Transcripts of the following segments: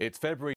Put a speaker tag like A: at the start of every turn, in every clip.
A: It's February.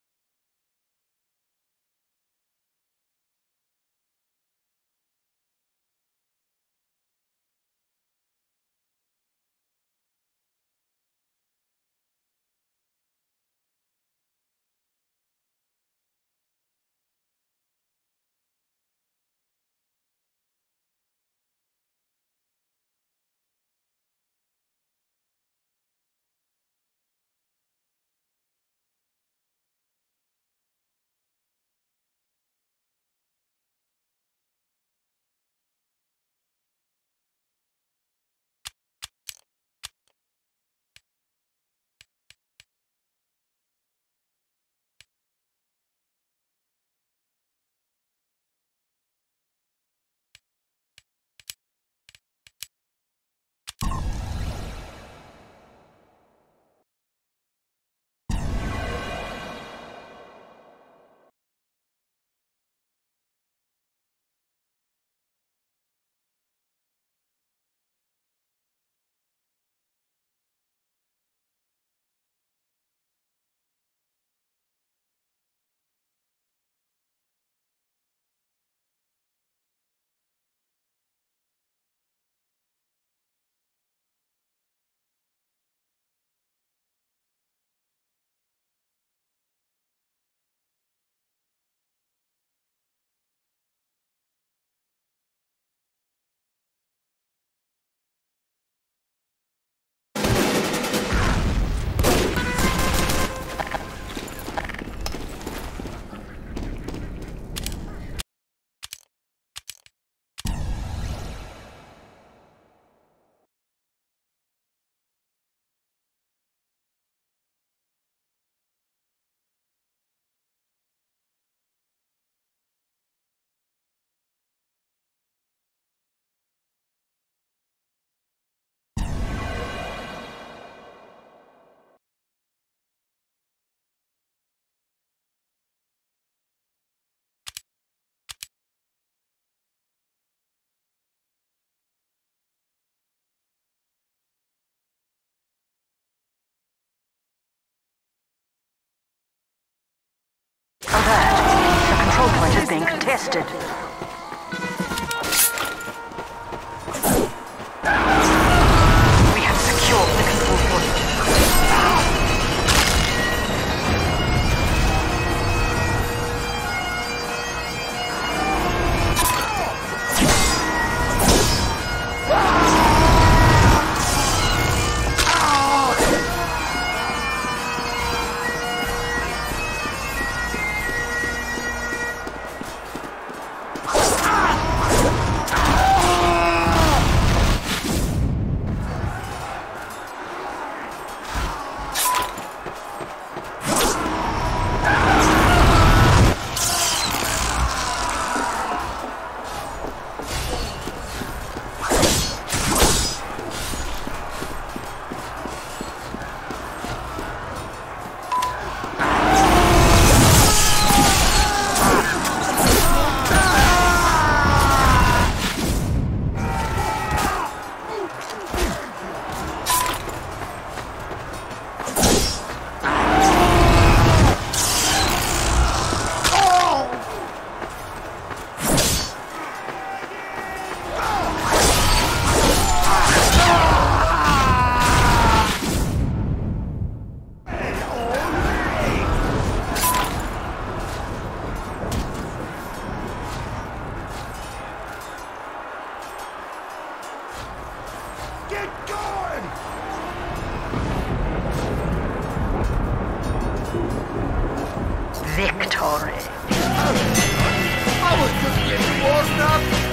B: Alert! The control point is being contested. We have secured the control point. Victory.
C: I was just getting warmed up.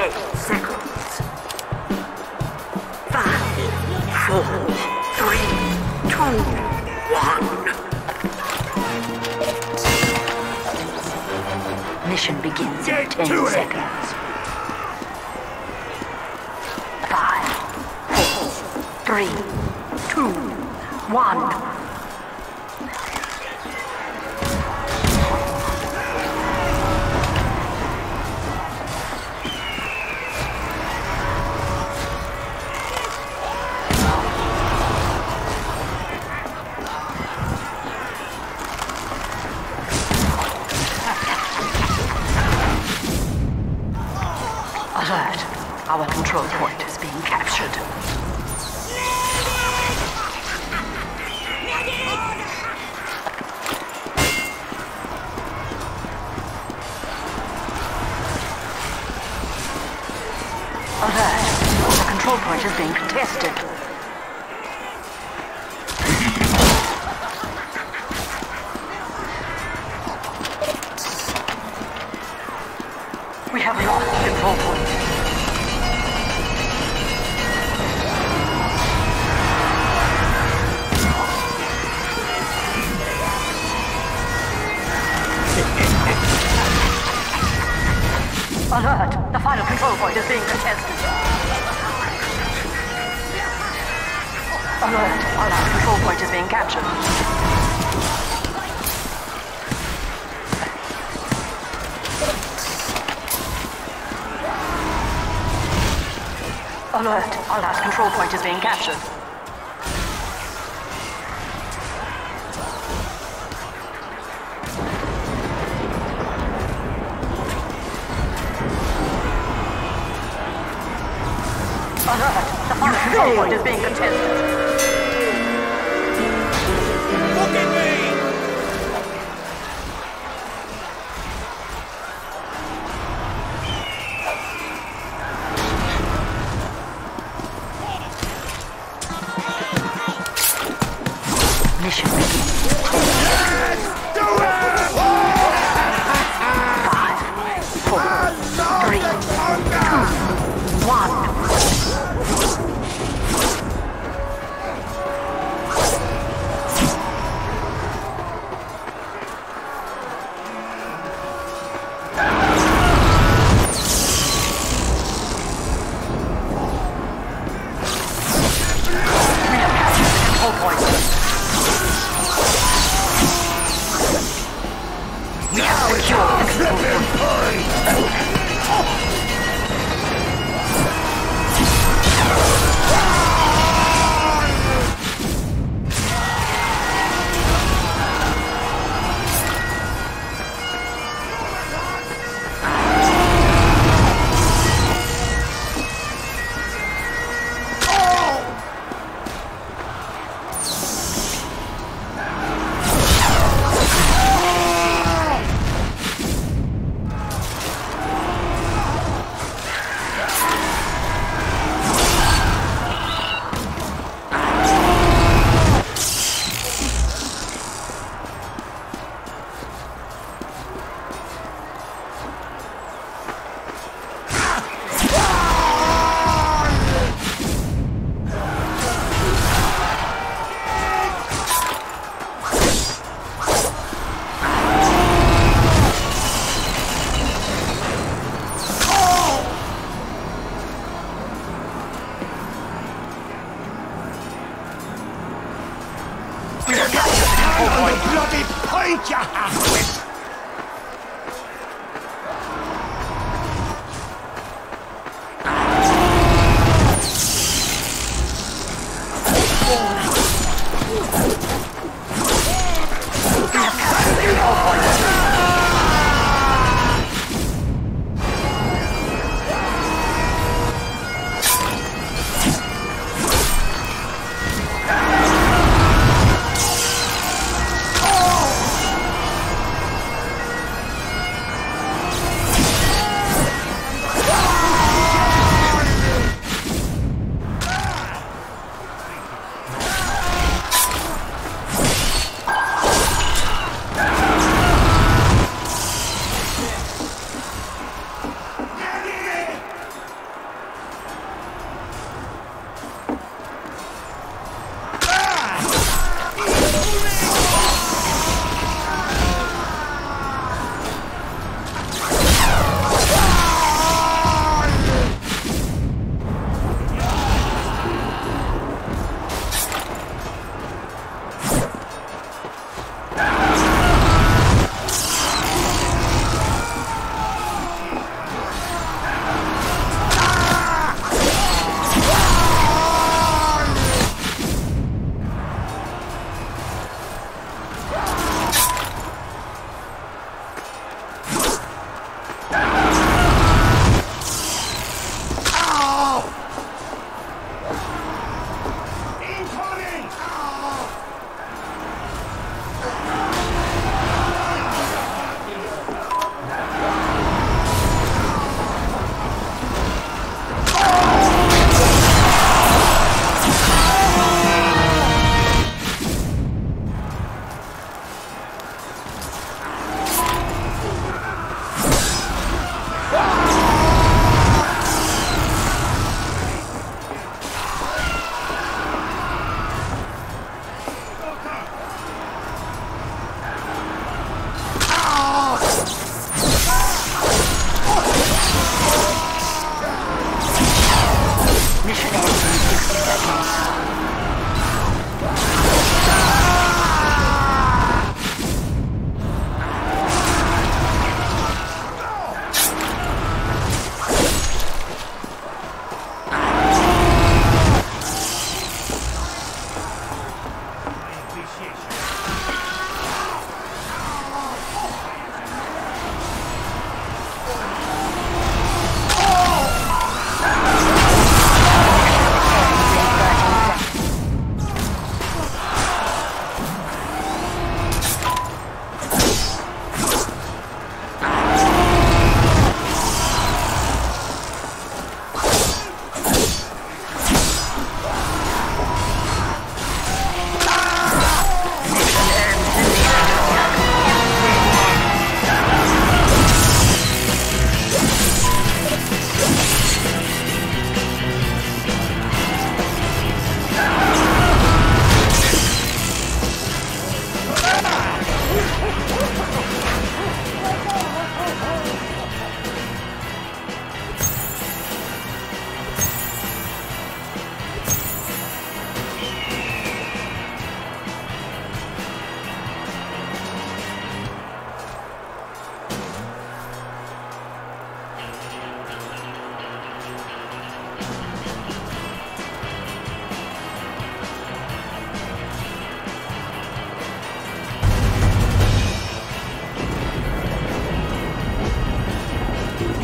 B: 10 seconds. 5, 4, 3, 2, 1. Mission begins in 10 seconds. 5, 4, 3, 2, 1. Alert! Our control point is being captured. Alert! The control point is being contested. We have lost the control point. Alert! The final control point is being contested. Alert! Our last control point is being captured. Alert! Our last control point is being captured. Alert! The final control point is being contested.
C: Look at me!
B: Mission begins.
C: Yes! Do it!
B: 5, 4, 3, 2, 1.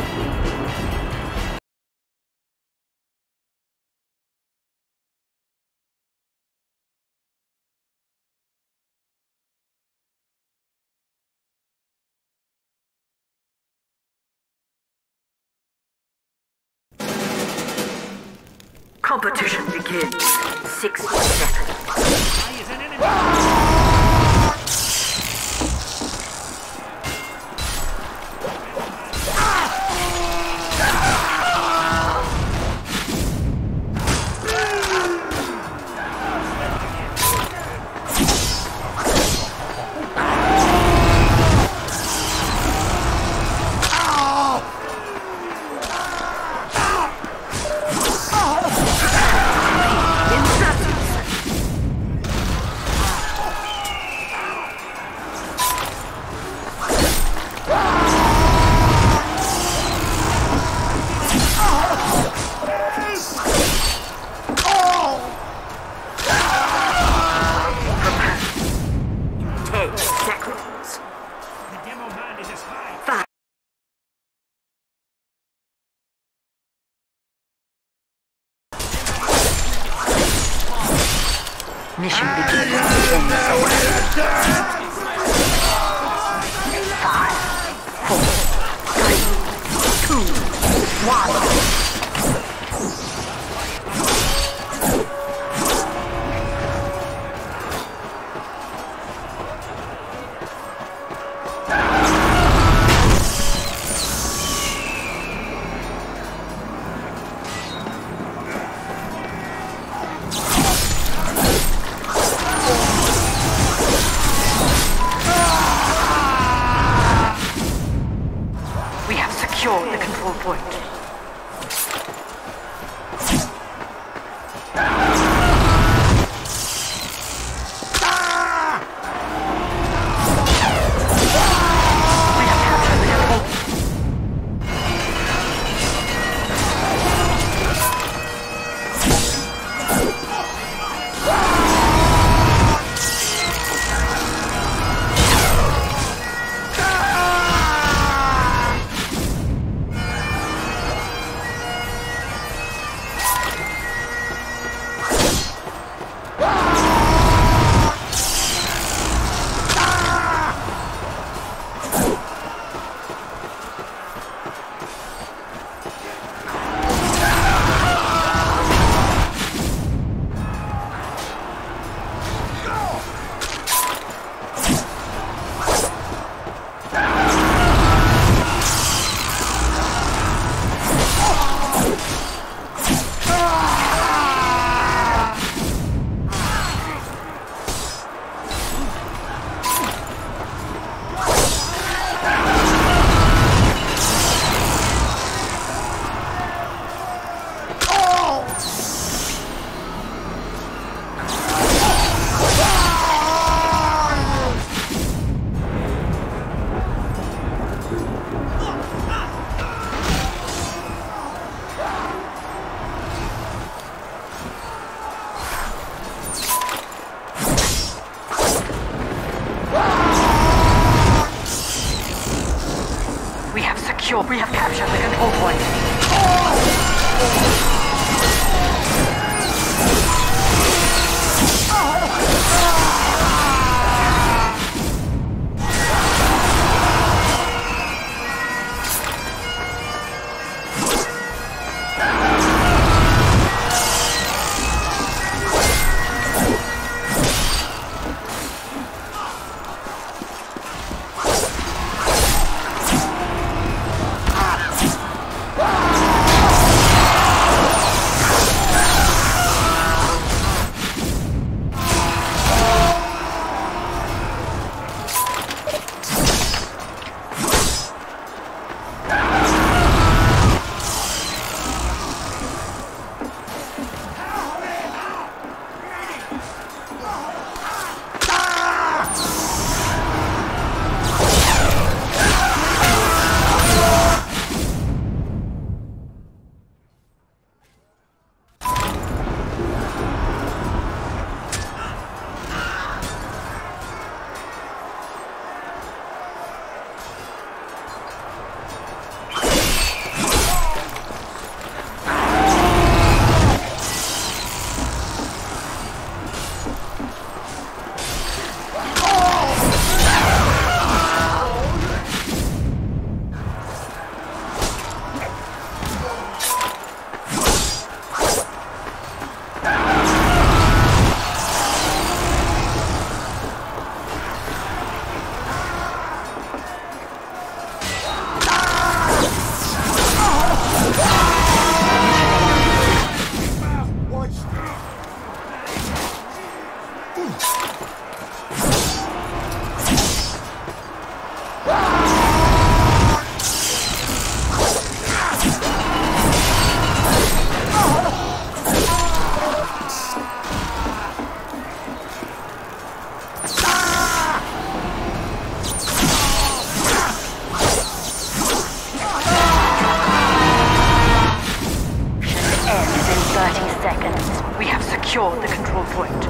B: Competition begins in 60 seconds. Mission begins in 10 seconds. 5, 4, 3, 2, 1. Secure the control point. We have captured the control point. secured the control point.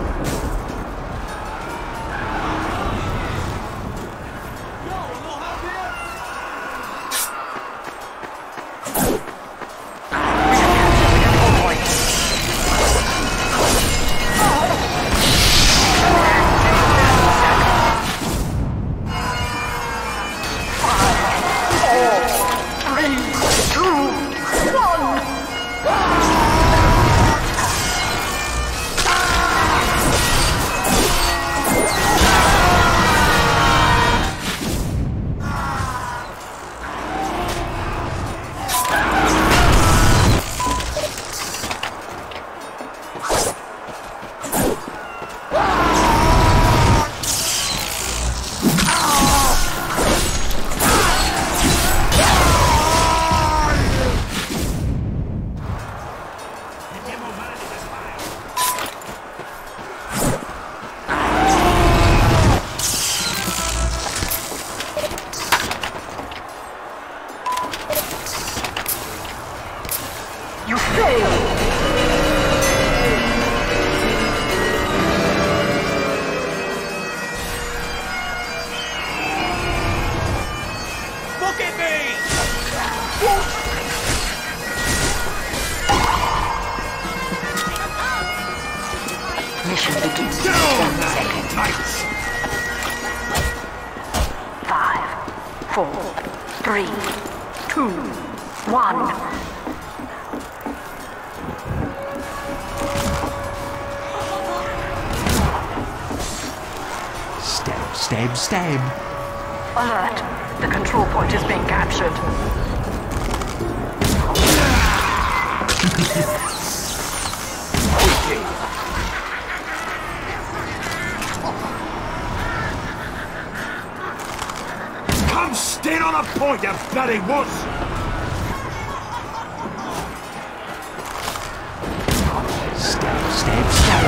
B: Mission begins in 10 seconds. 5, 4, 3, 2, 1.
A: Stab, stab, stab.
B: Alert! The control point is being captured.
C: Come stand on a point, you bloody wuss!
A: Stab, stab, stab.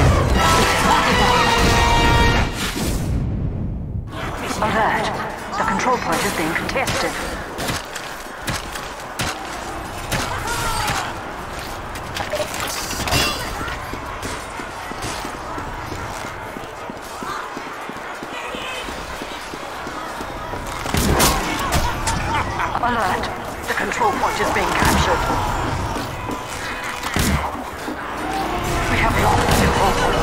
B: Alert! The control point is being contested. Alert! The control point is being captured. We have lost the control point.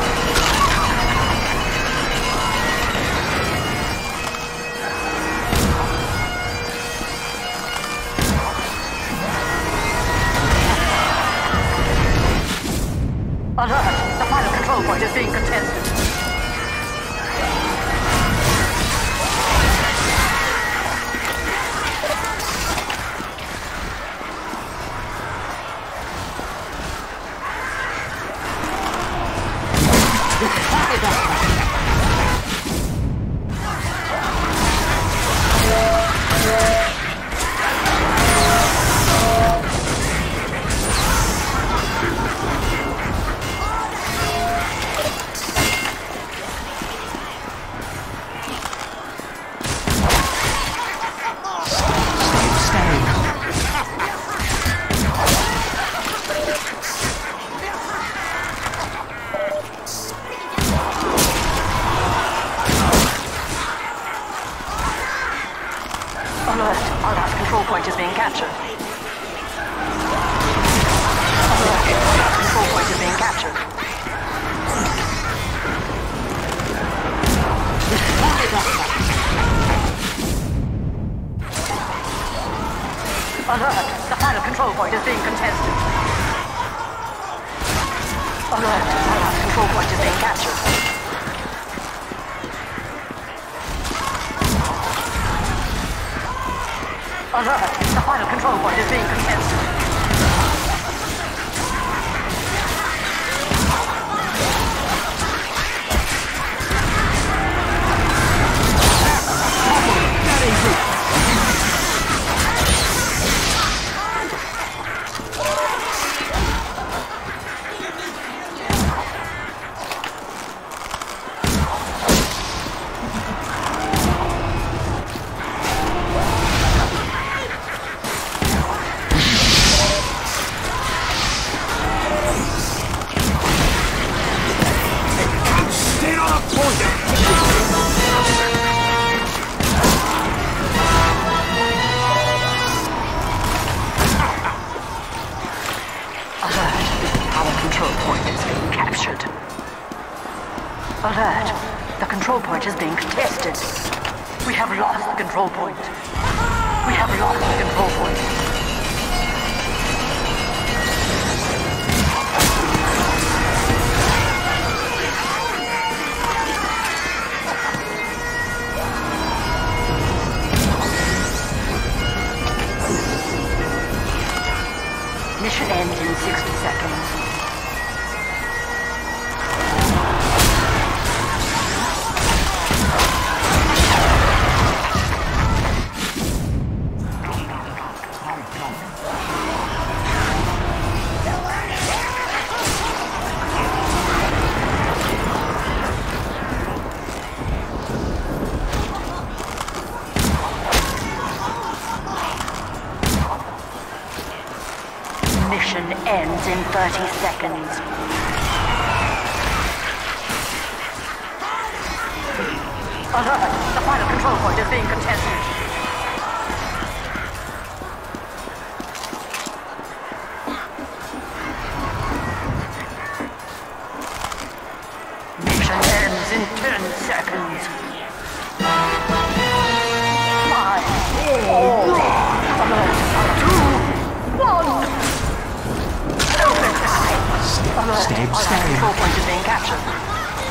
B: Alert! The final control point is being contested. Alert! Our last control point is being captured. Alert! Our last control point is being captured. Alert! The final control point is being contested. Alert! Our last control point is being captured. Alert! The final control point is being contested. Alert! The control point is being contested. We have lost the control point. We have lost the control point. Mission ends in 60 seconds. Mission ends in 30 seconds. Alert! The final control point is being contested. Mission ends in 10 seconds. 5, 4, alert, 2, 1.
A: Stab,
B: Our
A: stab.
B: control point is being captured.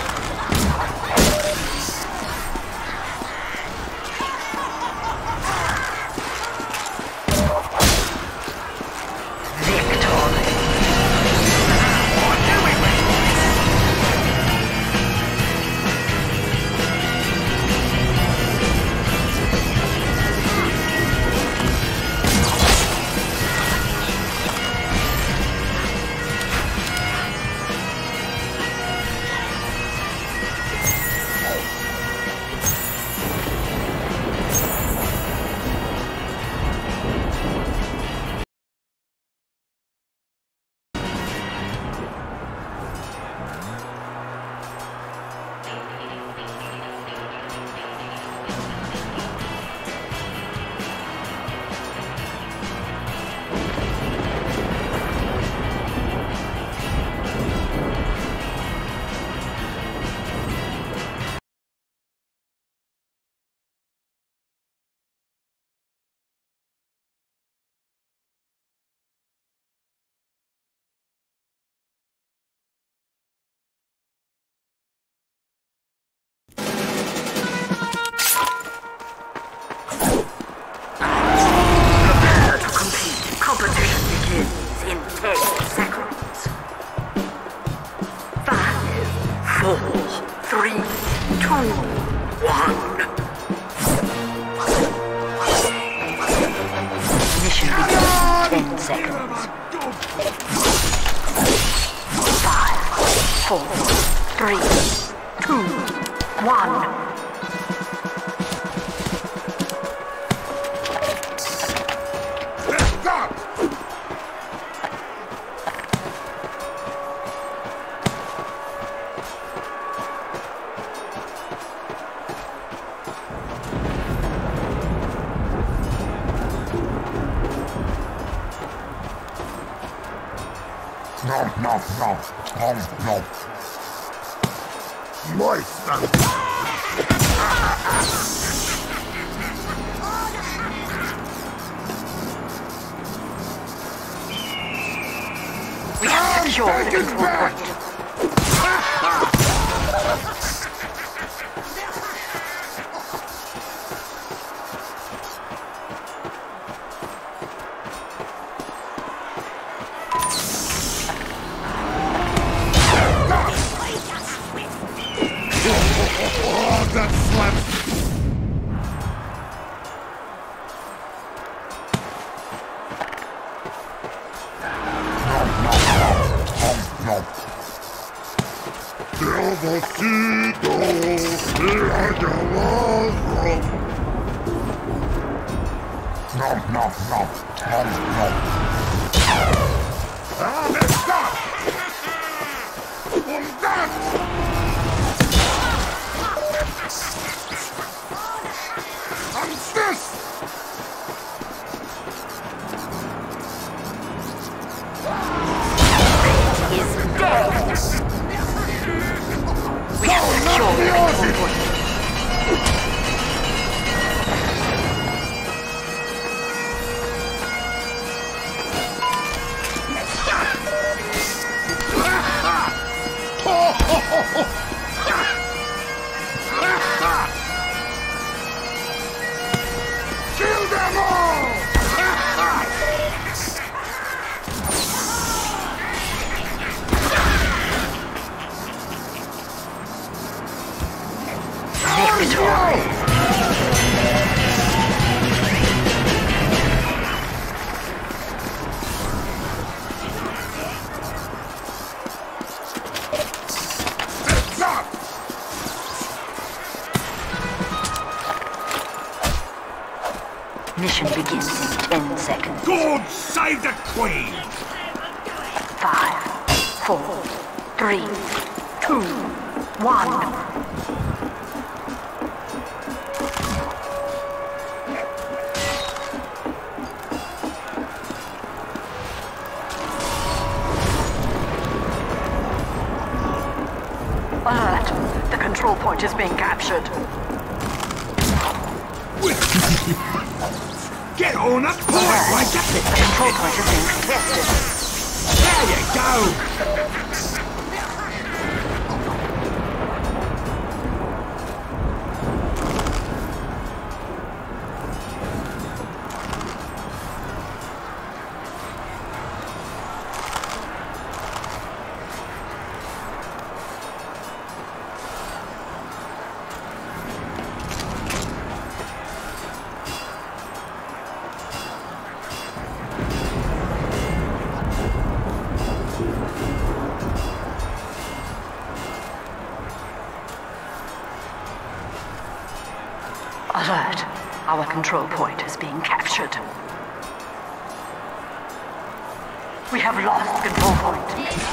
B: Competition begins in 10 seconds. 5, 4, 3, 2, 1. Mission begins in 10 seconds. 5, 4, 3, 2, 1.
C: No. Moisten.
B: We have secured the control point.
C: Oh, that slaps. Kill them all!
B: Mission begins in 10 seconds.
C: God save the Queen!
B: 5, 4, 3, 2, 1. Alert! The control point is being captured.
C: Get on a point,
B: Alert!
C: like
B: The
C: that!
B: control point is being contested.
C: There you go!
B: Alert! Our control point is being captured. We have lost control point.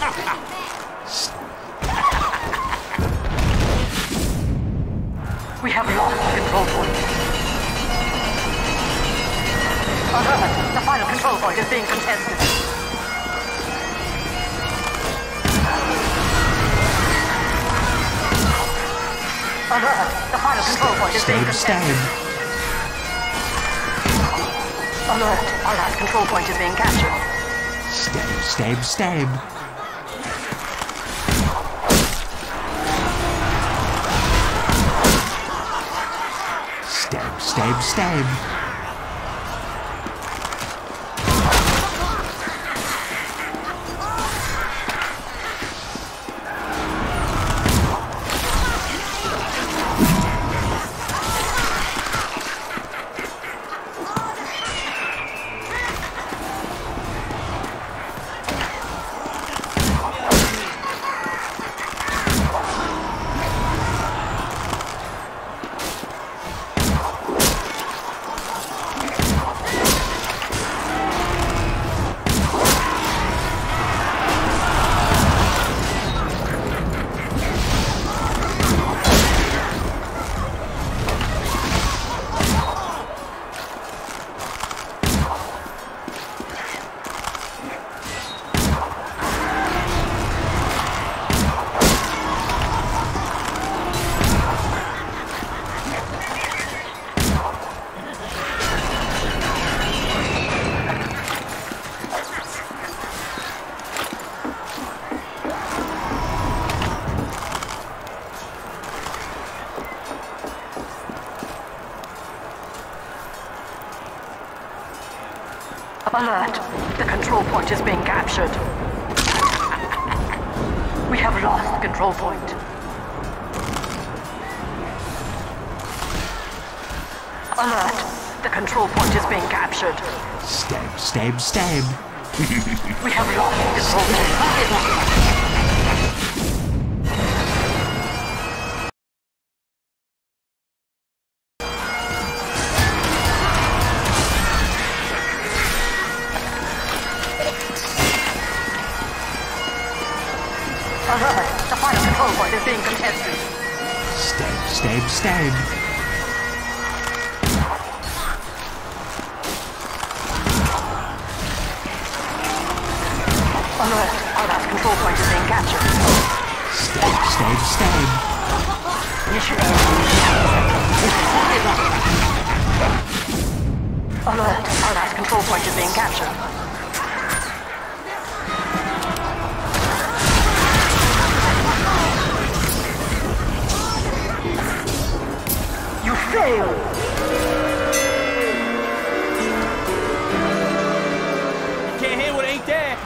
B: We have lost control point. Alert! The final control point is being contested. Alert! The final control point is being
A: Stab,
B: contested.
A: stab.
B: Alert! Our last control point is being captured.
A: Stab, stab, stab. Stab, stab, stab.
B: Alert! The control point is being captured. We have lost control point. Alert! The control point is being captured.
A: Stab, stab, stab.
B: We have lost control point. Alert! The final control point is being contested.
A: Stab, stab, stab.
B: Alert! Our last control point is being captured.
A: Stab, stab, stab.
B: Mission Alert! Our last control point is being captured. failed.
D: Can't hear what ain't there.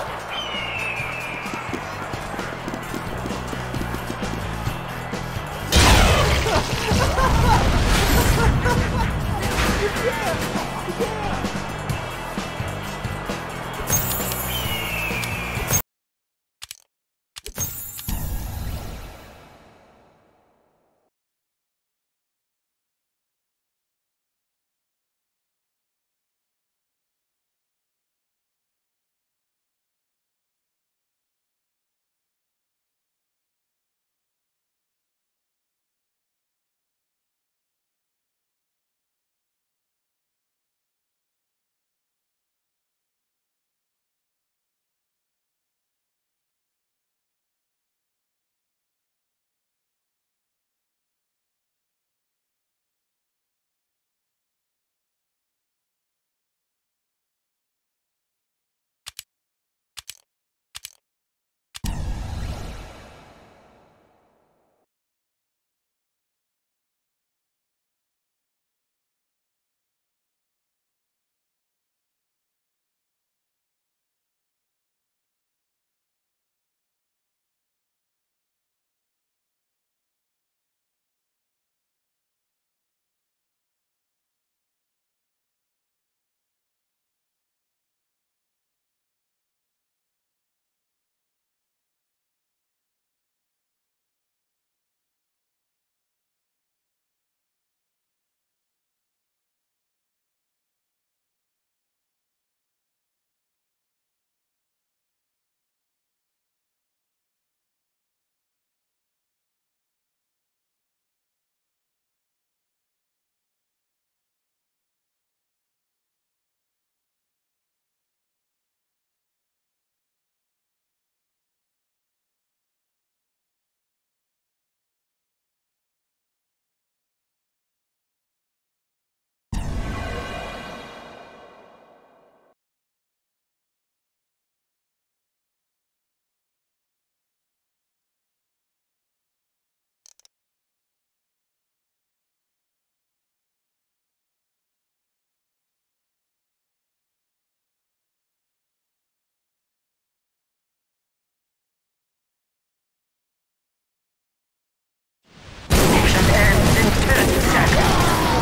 B: Mission ends in 10 seconds.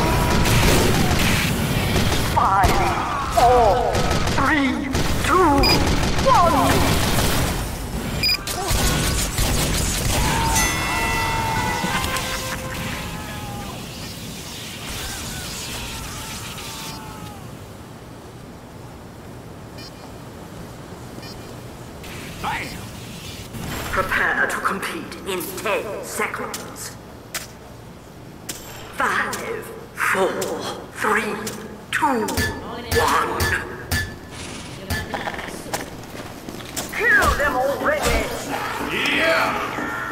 B: 5, 4, 3, 2, 1.
C: Bam!
B: Prepare to compete in 10 seconds. 5, 4, 3, 2, 1. Kill them already!
C: Yeah!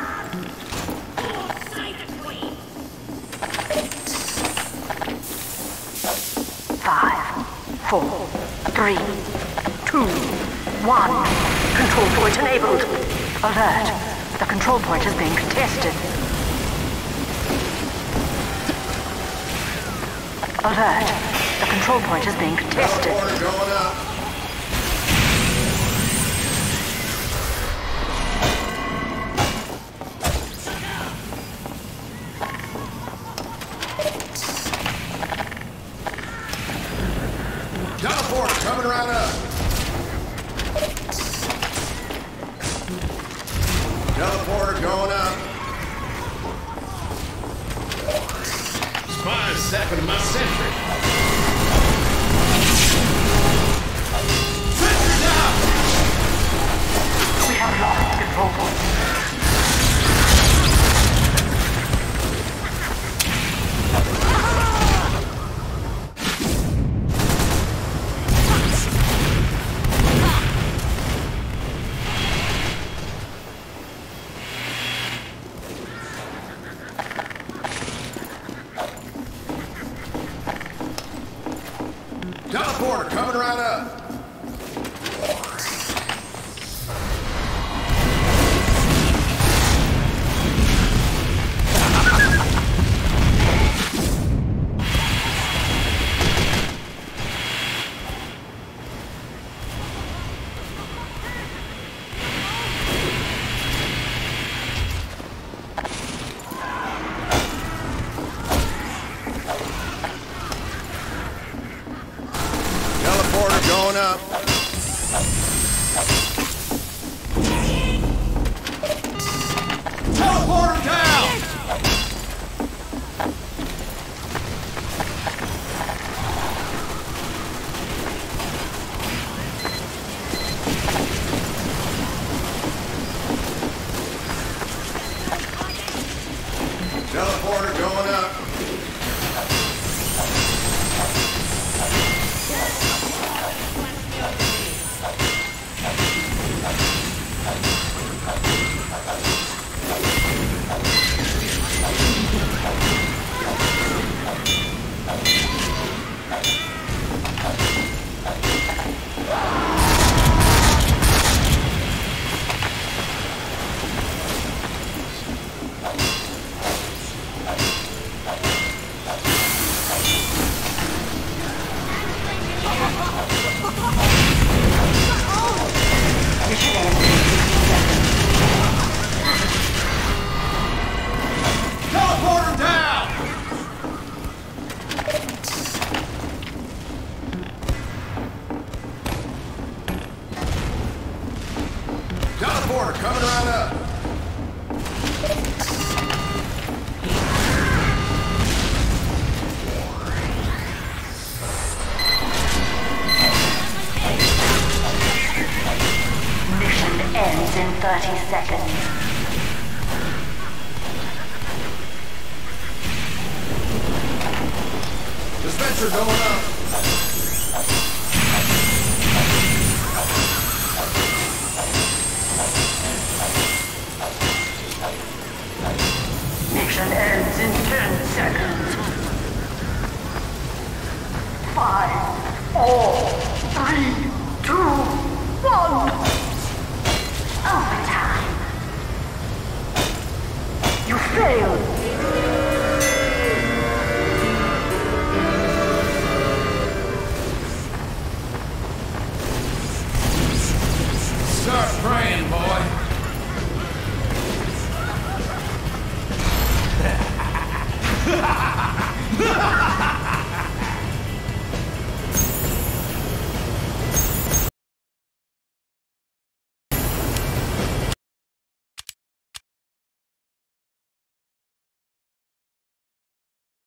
B: 5, 4, 3, 2, 1. Control point enabled. Alert. The control point is being contested. Alert. The control point is being contested.
E: Order going up. Teleporter coming right up. Teleporter going up. Spine stepping to my sentry. Teleporter down! Teleporter going up. Teleporter down! Teleporter coming right up.
B: Mission ends in 30 seconds.
E: Dispenser going up.